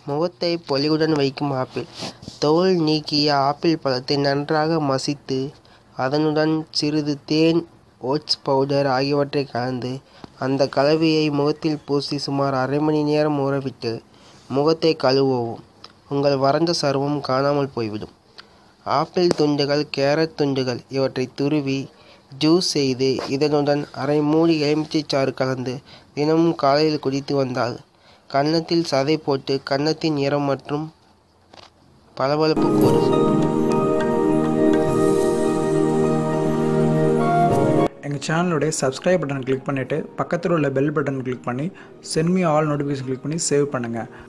முகத்தை பொலிவுடன் வைக்கும் ஆப்பிள். தோல் நீக்கிய ஆப்பிள் பழத்தை நன்றாக மசித்து அதனுடன் சிறிது தேன், ஓட்ஸ் பவுடர் ஆகியவற்றை கலந்து அந்த கலவையை முகத்தில் பூசி சுமார் அரை மணி நேரம் ஊறவிட்டு முகத்தை கழுவவும். உங்கள் வறண்ட சருமம் காணாமல் போய்விடும். ஆப்பிள் துண்டுகள், கேரட் துண்டுகள் இவற்றை துருவி ஜூஸ் செய்து இதனுடன் அரை மூடி எலுமிச்சைச்சாறு கலந்து தினமும் காலையில் குடித்து வந்தால் கன்னத்தில் சதை போட்டு கன்னத்தின் நிறம் மற்றும் பளபளப்பு கூடும். எங்கள் சேனலுடைய சப்ஸ்கிரைப் பட்டன் கிளிக் பண்ணிவிட்டு பக்கத்தில் உள்ள பெல் பட்டன் கிளிக் பண்ணி send me all notification click பண்ணி சேவ் பண்ணுங்கள்.